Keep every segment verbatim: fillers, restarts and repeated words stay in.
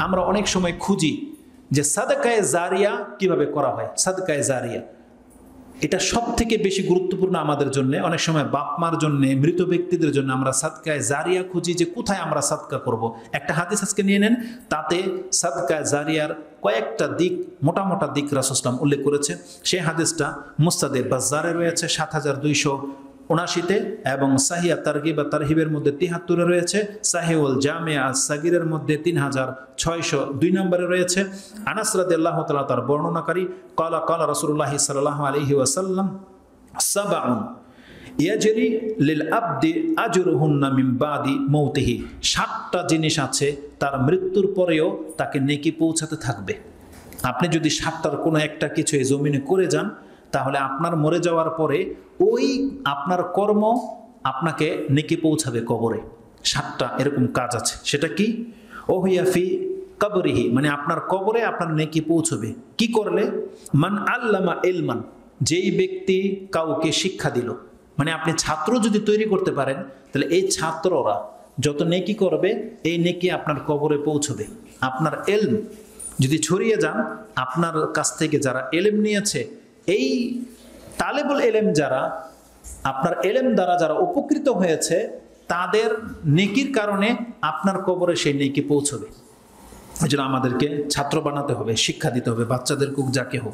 আমরা অনেক সময় খুঁজি যে সাদকায়ে জারিয়া কিভাবে করা হয়। সাদকায়ে জারিয়া এটা সব থেকে বেশি গুরুত্বপূর্ণ আমাদের জন্য। অনেক সময় বাপ মার জন্য, মৃত ব্যক্তিদের জন্য আমরা সাদকায়ে জারিয়া খুঁজি যে কোথায় আমরা সাদকা করব। একটা হাদিস আজকে নিয়ে নেন, তাতে সাদকায়ে জারিয়ার কয়েকটা দিক, মোটা মোটা দিক রাসূল সাল্লাল্লাহু আলাইহি ওয়াসাল্লাম উল্লেখ করেছে। সেই হাদিসটা মুসনাদে বাজ্জারে রয়েছে সাত হাজার দুইশো উনাশিতে, এবং সাহিয়া তারগিব বা তারহিবের মধ্যে তিহাত্তরে রয়েছে, সাহিউল জামিয়া সাগিরের মধ্যে তিন হাজার ছয়শো দুই নম্বরে রয়েছে। আনাস রাদিয়াল্লাহু তাআলা তার বর্ণনাকারী, ক্বালা ক্বালা রাসূলুল্লাহি সাল্লাল্লাহু আলাইহি ওয়াসাল্লাম সাবউন ইয়াজরি লিল আবদি আজরুহুন্না মিন বাদি মৌতিহি। সাতটা জিনিস আছে তার মৃত্যুর পরেও তাকে নেকি পৌঁছাতে থাকবে। আপনি যদি সাতটার কোনো একটা কিছু এই জমিনে করে যান, তাহলে আপনার মরে যাওয়ার পরে ওই আপনার কর্ম আপনাকে নেকি পৌঁছাবে কবরে। সাতটা এরকম কাজ আছে। সেটা কি? ওহিয়াফি কবরিহি, মানে আপনার কবরে আপনার নেকি পৌঁছবে। কি করলে? মান আল্লামা ইলমান, যেই ব্যক্তি কাউকে শিক্ষা দিল। মানে আপনি ছাত্র যদি তৈরি করতে পারেন, তাহলে এই ছাত্ররা যত নেকি করবে এই নেকি আপনার কবরে পৌঁছবে। আপনার এলম যদি ছড়িয়ে যান, আপনার কাছ থেকে যারা এলেম নিয়েছে, এই তালেবুল এলেম যারা, আপনার এলেম দ্বারা যারা উপকৃত হয়েছে, তাদের নেকির কারণে আপনার কবরে সেই নেকি পৌঁছবে। এই জন্য আমাদেরকে ছাত্র বানাতে হবে, শিক্ষা দিতে হবে, বাচ্চাদের কুক যাকে হোক।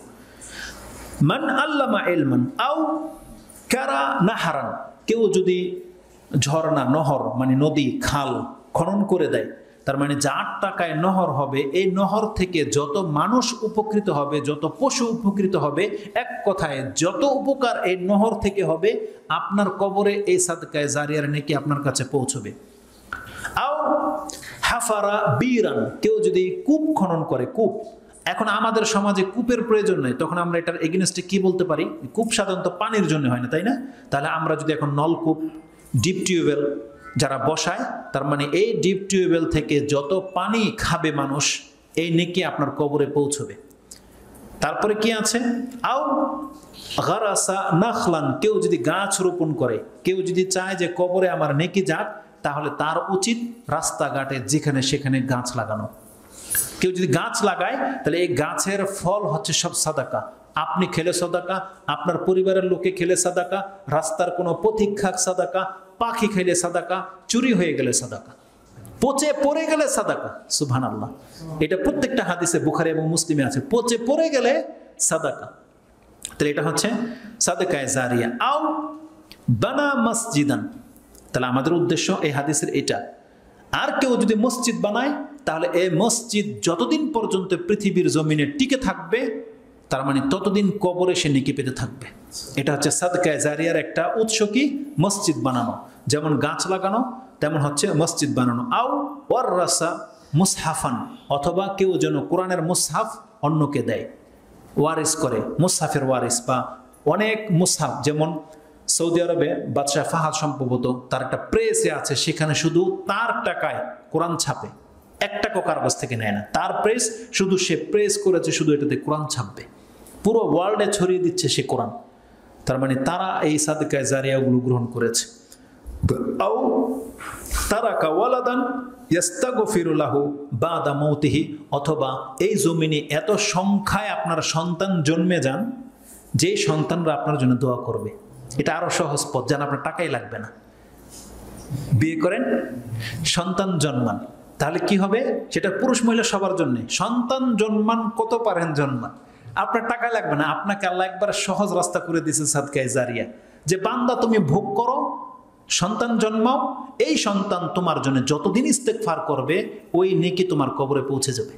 মান আল্লামা ইলমান আও কারা নাহারান, কেউ যদি ঝর্ণা, নহর মানে নদী, খাল খনন করে দেয়, তার মানে যার টাকায় নহর হবে, এই নহর থেকে যত মানুষ উপকৃত হবে, যত পশু উপকৃত হবে, এক কথায় যত উপকার এই নহর থেকে হবে, আপনার কবরে এই সাদকায়ে জারিয়ার নেকি আপনার কাছে পৌঁছবে। আও হাফারা বীরান, কেউ যদি কূপ খনন করে, কূপ। এখন আমাদের সমাজে কূপের প্রয়োজন নেই, তখন আমরা এটার এগেইনস্টে কি বলতে পারি? কূপ সাধারণত পানির জন্য হয় না, তাই না? তাহলে আমরা যদি এখন নলকূপ, ডিপ টিউবওয়েল যারা বসায়, তার মানে এই ডিপ টিউবওয়েল থেকে যত পানি খাবে মানুষ, এই নেকি আপনার কবরে পৌঁছবে। তারপরে কি আছে? আও গারাসা নাখলান, কেউ যদি গাছ রোপণ করে, কেউ যদি চায় যে কবরে আমার নেকি যাক, তাহলে তার উচিত রাস্তাঘাটে যেখানে সেখানে গাছ লাগানো। কেউ যদি গাছ লাগায়, তাহলে এই গাছের ফল হচ্ছে সব সাদাকা। আপনি খেলে সাদাকা, আপনার পরিবারের লোকে খেলে সাদাকা, রাস্তার কোনো পথিক খাক সাদাকা, পাখি খেলে সাদাকা, চুরি হয়ে গেলে সাদাকা, পচে পড়ে গেলে সাদাকা। সুবহানাল্লাহ, এটা প্রত্যেকটা হাদিসে বুখারী এবং মুসলিমে আছে, পচে পড়ে গেলে সাদাকা। তাহলে এটা হচ্ছে সাদকায়ে জারিয়া। আও বানা মসজিদান, তাহলে আমাদের উদ্দেশ্য এই হাদিসের এটা। আর কেউ যদি মসজিদ বানায়, তাহলে এই মসজিদ যতদিন পর্যন্ত পৃথিবীর জমিনে টিকে থাকবে, তার মানে ততদিন কবরে সে নেকি পেতে থাকবে। এটা হচ্ছে সাদকায়ে জারিয়ার একটা উৎস। কি? মসজিদ বানানো, যেমন গাছ লাগানো, তেমন হচ্ছে মসজিদ বানানো। আও ওয়াররাসা মুসহাফান, অথবা কেউ যেন কোরআনের মুসহাফ অন্যকে দেয়, ওয়ারিস করে, মুসহাফের ওয়ারিস। বা অনেক মুসহাফ, যেমন সৌদি আরবে বাদশাহ ফাহাদ সম্ভবত তার একটা প্রেসে আছে, সেখানে শুধু তার টাকায় কোরআন ছাপে, এক টাকা কার কাছ থেকে নেয় না। তার প্রেস, শুধু সে প্রেস করেছে, শুধু এটাতে কোরআন ছাপবে, পুরো ওয়ার্ল্ডে ছড়িয়ে দিচ্ছে সে কোরআন। তার মানে তারা এই সাদকায়ে জারিয়াগুলো গ্রহণ করেছে। আও তারাকা ওয়ালাদান ইস্তাগফিরু লাহু বাদা মাউতিহি, অথবা এই জমিনে এত সংখ্যায় আপনার সন্তান জন্মে যান, যে সন্তানরা আপনার জন্য দোয়া করবে। এটা আরো সহজ পথ, যেন আপনার টাকাই লাগবে না। বিয়ে করেন, সন্তান জন্মান, তাহলে কি হবে? সেটা পুরুষ মহিলা সবার জন্য। সন্তান জন্মান, কত পারেন জন্মান, আপনার টাকা লাগবে না। আপনাকে আল্লাহ একবার সহজ রাস্তা করে দিয়েছে সাদকায়ে জারিয়া, যে বান্দা তুমি ভোগ করো, সন্তান জন্মাও, এই সন্তান তোমার জন্য যতদিন ইস্তেগফার করবে, ওই নেকি তোমার কবরে পৌঁছে যাবে।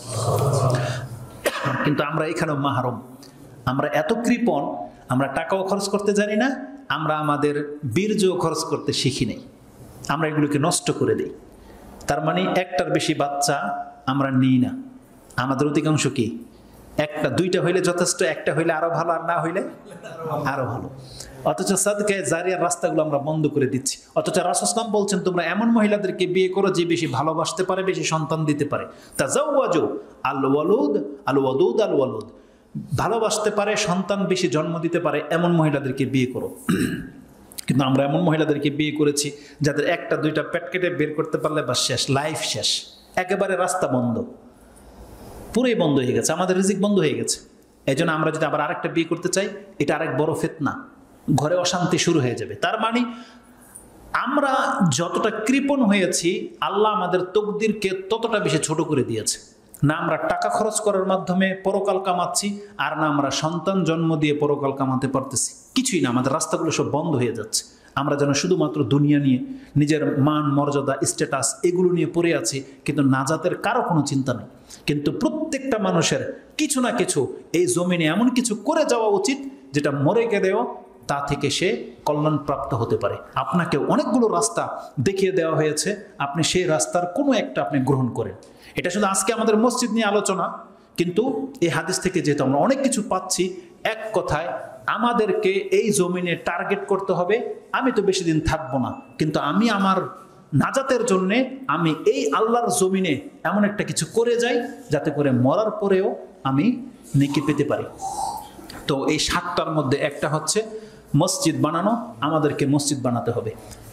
কিন্তু আমরা এখানেও মাহরুম, আমরা এত কৃপণ, আমরা টাকাও খরচ করতে জানি না, আমরা আমাদের বীর্যও খরচ করতে শিখি নাই, আমরা এগুলোকে নষ্ট করে দিই। তার মানে একটার বেশি বাচ্চা আমরা নিই না। আমাদের অধিকাংশ কি? একটা দুইটা হইলে যথেষ্ট, একটা হইলে আরো ভালো, আর না হইলে আরো ভালো। অথচ সাদকায়ে জারিয়ার রাস্তাগুলো আমরা বন্ধ করে দিচ্ছি। অথচ রাসূল সাল্লাল্লাহু আলাইহি ওয়াসাল্লাম বলছেন, তোমরা এমন মহিলাদেরকে বিয়ে করো যে বেশি ভালোবাসতে পারে, বেশি সন্তান দিতে পারে। তাজাওয়াজু আল ওয়ালুদ আল ওয়াদুদ আল ওয়ালুদ, ভালোবাসতে পারে, সন্তান বেশি জন্ম দিতে পারে, এমন মহিলাদেরকে বিয়ে করো। কিন্তু আমরা এমন মহিলাদেরকে বিয়ে করেছি যাদের একটা দুইটা পেট কেটে বের করতে পারলে বা শেষ, লাইফ শেষ, একেবারে রাস্তা বন্ধ। পুরোই বন্ধ হয়ে গেছে, আমাদের রিজিক বন্ধ হয়ে গেছে। এই জন্য আমরা যদি আবার আরেকটা বিয়ে করতে চাই, এটা আরেক বড় ফিতনা, ঘরে অশান্তি শুরু হয়ে যাবে। তার মানে আমরা যতটা কৃপণ হয়েছি, আল্লাহ আমাদের তকদিরকে ততটা বেশি ছোট করে দিয়েছে। না আমরা টাকা খরচ করার মাধ্যমে পরকাল কামাচ্ছি, আর না আমরা সন্তান জন্ম দিয়ে পরকাল কামাতে পারতেছি, কিছুই না। আমাদের রাস্তাগুলো সব বন্ধ হয়ে যাচ্ছে। আমরা যেন শুধুমাত্র দুনিয়া নিয়ে, নিজের মান মর্যাদা স্ট্যাটাস এগুলো নিয়ে পড়ে আছি, কিন্তু নাজাতের কারো কোনো চিন্তা নেই। কিন্তু প্রত্যেকটা মানুষের কিছু না কিছু এই জমিনে এমন কিছু করে যাওয়া উচিত, যেটা মরে গেলেও তা থেকে সে কল্যাণপ্রাপ্ত হতে পারে। আপনাকে অনেকগুলো রাস্তা দেখিয়ে দেওয়া হয়েছে, আপনি সেই রাস্তার কোনো একটা আপনি গ্রহণ করেন। এটা শুধু আজকে আমাদের মসজিদ নিয়ে আলোচনা, কিন্তু এই হাদিস থেকে যেহেতু আমরা অনেক কিছু পাচ্ছি, এক কথায় আমাদেরকে এই জমিনে টার্গেট করতে হবে, আমি তো বেশি দিন থাকবো না, কিন্তু আমি আমার নাজাতের জন্যে আমি এই আল্লাহর জমিনে এমন একটা কিছু করে যাই, যাতে করে মরার পরেও আমি নেকি পেতে পারি। তো এই সাতটার মধ্যে একটা হচ্ছে মসজিদ বানানো, আমাদেরকে মসজিদ বানাতে হবে।